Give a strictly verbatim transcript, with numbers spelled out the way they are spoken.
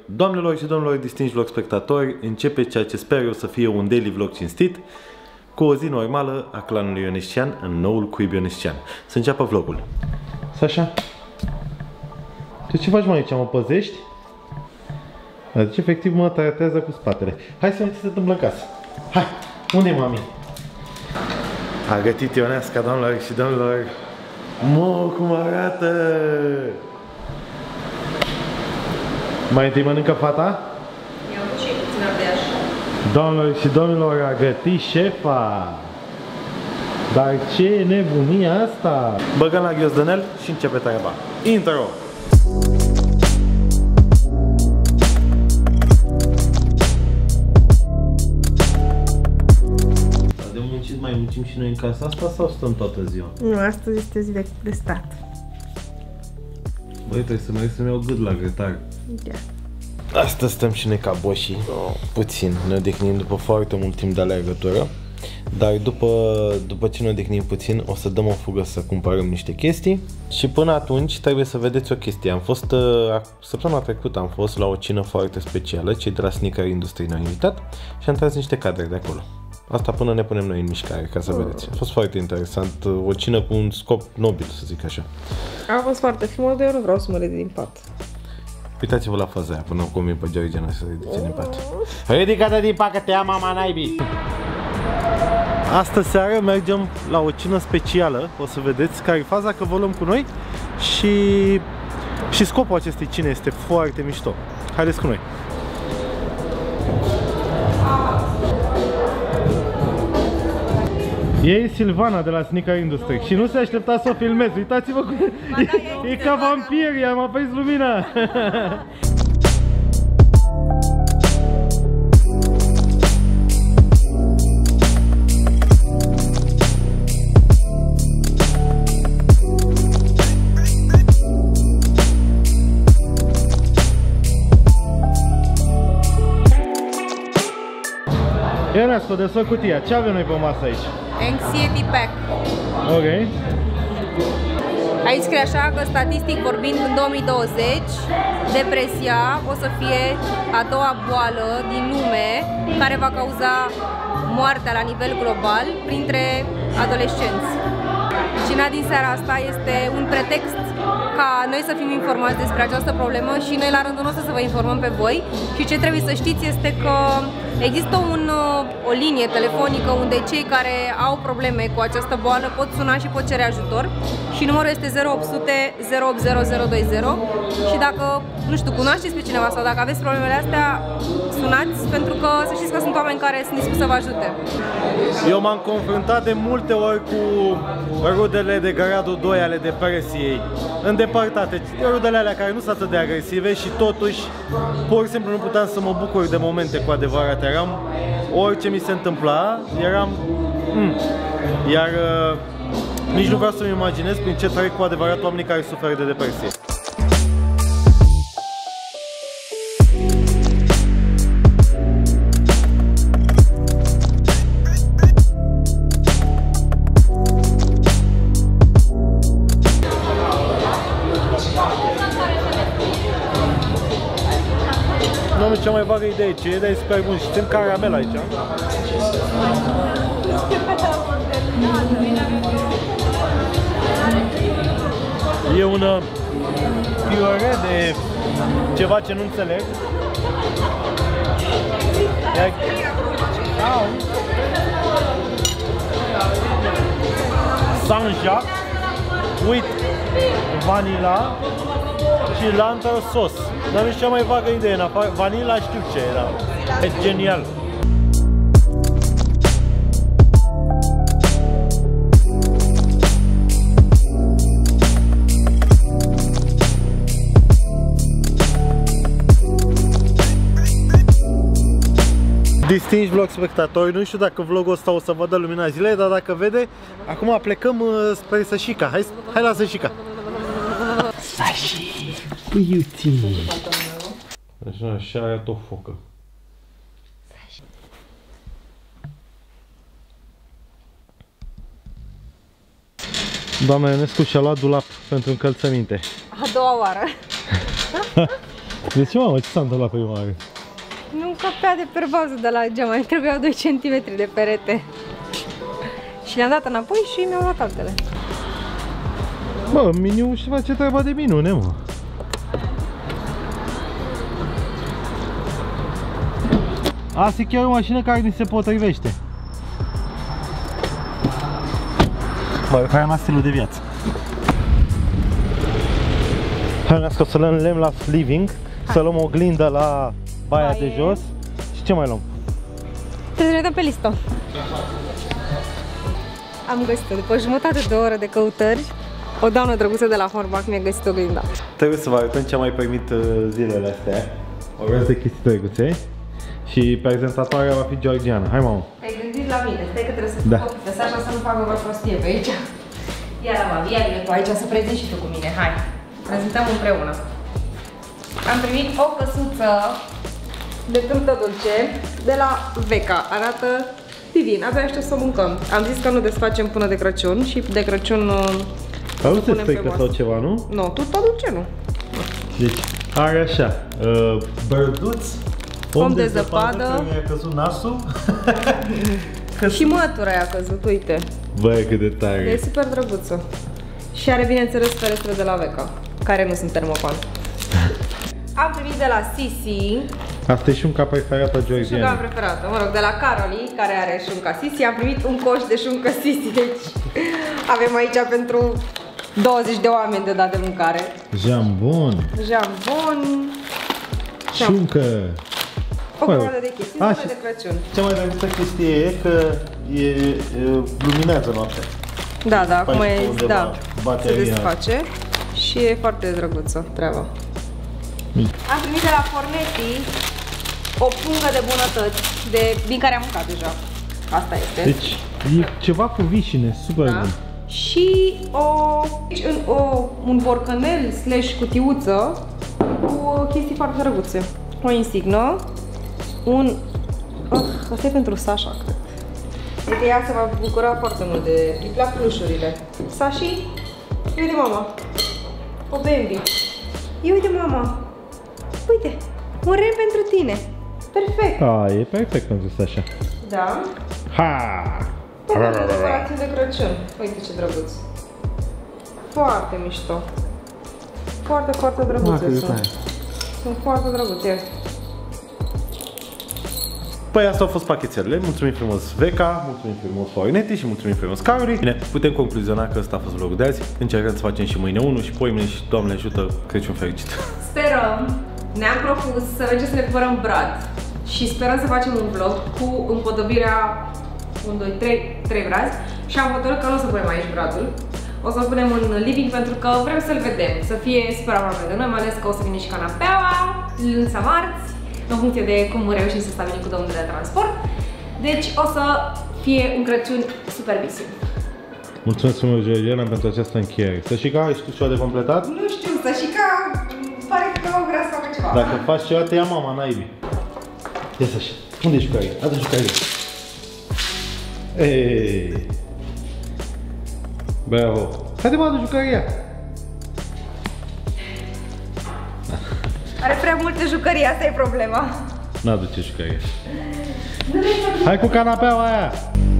Doamnelor și domnilor distinși vlog spectatori, începe ceea ce sper eu să fie un daily vlog cinstit cu o zi normală a clanului Ionescian în noul cuib ionescian. Să înceapă vlogul. Sasha? Tu ce faci, mă, aici? Mă păzești? Deci efectiv mă tratează cu spatele. Hai să vedem ce se întâmplă în casă. Hai! Unde e mami? A gătit Ionesca, doamnelor și domnilor. Mă, cum arată! Mai întâi mănâncă fata? Iau și puțin abia. Doamnelor și domnilor, a gătit șefa! Dar ce nebunie asta! Băgăm la ghiozdănel și începe treaba. Intro! De muncit mai muncim și noi în casa asta sau stăm toată ziua? Nu, astăzi este zi de, de stat. Băi, trebuie să merg să-mi iau gât la grătar. Da. Astăzi stăm și noi ca boșii, puțin, ne odihnim după foarte mult timp de alergătură. Dar după, după ce ne odihnim puțin, o să dăm o fugă să cumpărăm niște chestii. Și până atunci trebuie să vedeți o chestie. Am fost, săptămâna trecută am fost la o cină foarte specială, cei de la Sneaker Industry ne-au invitat și am tras niște cadre de acolo. Asta până ne punem noi în mișcare, ca să vedeți. A fost foarte interesant, o cină cu un scop nobil, să zic așa. A fost foarte frumos, dar eu nu vreau să mă ridic din pat. Uitați-vă la faza aia, până cum e pe Georgiana să ridice din pat. Ridică-te din pat, că te ia mama naibii! Astă seară mergem la o cină specială, o să vedeți care e faza, că vă luăm cu noi și, și scopul acestei cine este foarte mișto. Haideți cu noi! E Silvana de la Sneaker Industry și nu se aștepta să o filmez. Uitați-vă cum e, e, e ca vampir, i-am aprins lumina. Ionesco, desfă cutia. Ce avem noi pe masă aici? Anxiety Pack. Ok. Aici scrie așa că, statistic vorbind, în două mii douăzeci, depresia o să fie a doua boală din lume care va cauza moartea la nivel global printre adolescenți. Cina din seara asta este un pretext ca noi să fim informați despre această problemă și noi la rândul nostru să vă informăm pe voi. Și ce trebuie să știți este că există un, o linie telefonică unde cei care au probleme cu această boală pot suna și pot cere ajutor și numărul este zero opt sute zero opt zero zero doi zero și dacă, nu știu, cunoașteți pe cineva sau dacă aveți problemele astea, sunați, pentru că să știți că sunt oameni care sunt dispuși să vă ajute. Eu m-am confruntat de multe ori cu rudele de gradul doi ale depresiei îndepărtate, rudele alea care nu sunt atât de agresive și totuși pur și simplu nu puteam să mă bucur de momente cu adevărat. Eram, orice mi se întâmpla, eram mm. Iar uh, nici nu vreau să-mi imaginez prin ce trec cu adevărat oamenii care suferă de depresie. Nu am cea mai vagă idee ce e, dar e super bun și țin caramel aici. E un piure de ceva ce nu înțeleg. Saint-Jacques, uit, vanila și lantern sos. Dar nu știu cea mai vagă idee, în afară, vanila știu ce era. E genial. Distinși vlog spectatori, nu știu dacă vlogul ăsta o să vădă lumina zilei, dar dacă vede, acum plecăm uh, spre Sășica. Hai, hai la Sășica! Sashi, beauty! Așa, așa arată o focă. Doamna Ionescu și-a luat dulap pentru încălțăminte. A doua oară. De ce, mamă? Ce s-a întâmplat prima oară? Nu încăpea de pervazul de la geam, mai trebuiau doi centimetri de perete. Și le-am dat înapoi și mi-au luat altele. Bă, Miniu își face treaba de minune, mă. Asta e chiar o mașină care ni se potrivește. Bă, hai stilul de viață. Hai că o să luăm lemn la living, hai. Să luăm o glindă la baia Baie. de jos. Și ce mai luăm? Trebuie să ne dăm pe listă. Am găsit-o, după jumătate de oră de căutări, o doamnă drăguță de la Hornbach mi-a găsit o glinda. Trebuie să vă arătăm ce am mai primit zilele astea. O rost de chestii drăguțe. Și prezentatoarea va fi Georgiana. Hai, mamă! Ai gândit la mine, stai că trebuie să da. fac pe Sasha să nu facă o prostie pe aici. Ia la mami, ia vine tu aici să prezinti și tu cu mine, hai! Prezentăm împreună. Am primit o căsuță de truptă dulce de la Veca. Arată divin, abia aștept să o mâncăm. Am zis că nu desfacem până de Crăciun și de Crăciun Au să stecă sau ceva, nu? Nu, truptă dulce nu. Deci, are așa, uh, bărduț, om, om de, de zăpadă, zăpadă care i-a căzut nasul. Și mătura i-a căzut, uite. Băi, cât de tare. E super drăguță. Și are, bineînțeles, ferestre de la Veca, care nu sunt termopan. Am primit de la Sisi. Asta e șunca preferată a Georgiana. Șunca preferată, mă rog, de la Caroli, care are șunca Sisi. Am primit un coș de șuncă Sisi, deci avem aici pentru douăzeci de oameni de dat de mâncare. Jambon. Jambon. Șuncă. O grămadă de chestii, zile de Crăciun. Cea mai drăguță chestie e că e, e luminează noaptea. Da, da, acum e, da, se desface și e foarte drăguță treaba. Mm. Am primit de la Fornetti o pungă de bunătăți, de, din care am mâncat deja. Asta este. Deci e ceva cu vișine, super da. Bun. Și o, o, un borcanel slash cutiuță cu chestii foarte drăguțe. O insignă, un... Oh, asta e pentru Sasha, cred. Uite, ea se va bucura foarte mult de... Îi plac plușurile. Sashi, uite mama, o Bambi. Ia uite mama, uite, un ren pentru tine. Perfect. A, e perfect pentru Sasha. Da. Ha! Pentru decorații de Crăciun. Uite ce drăguț. Foarte mișto. Foarte, foarte drăguțe sunt. Sunt foarte drăguțe. Păi asta au fost pachetelele, mulțumim frumos Veca, mulțumim frumos Fornetti și mulțumim frumos Caroli. Bine, putem concluziona că ăsta a fost vlogul de azi. Încercăm să facem și mâine unul și poimine și Doamne ajută, Crăciun fericit. Sperăm, ne-am propus să mergem să ne cumpărăm brad și sperăm să facem un vlog cu împodobirea unu, doi, trei, trei brazi și am hotărât că nu o să punem aici bradul. O să-l punem în living pentru că vrem să-l vedem, să fie super aproape de noi, mai ales că o să vină și canapeaua, luni sau marți, în funcție de cum reușim să stabilim cu domnul de transport. Deci o să fie un Crăciun super visu. Mulțumesc frumos, Georgiana, pentru această încheiere. Sășica, ai știu ceva de completat? Nu știu, Sășica pare că vrea să facă ceva. Dacă faci ceva, te ia mama, naibii. Ia Săși, unde e jucăria? Adu jucăria. Eee. Bravo. Haide mă, adu jucăria. Are prea multe jucării, asta e problema. N-aduce jucăria. Hai cu canapeaua aia!